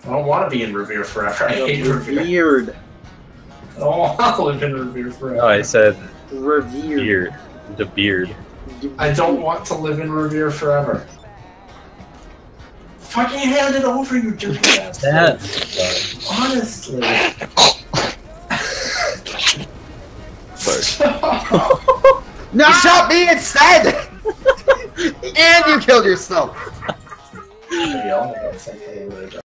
I don't want to be in Revere forever. I hate Revere. Revered. I don't want to live in Revere forever. No, I said Revered. beard. The beard. I don't want to live in Revere forever. Fucking hand it over, you dirty bastard. That's Honestly. Sorry. No! You shot me instead! And you killed yourself! Maybe I'll make something later.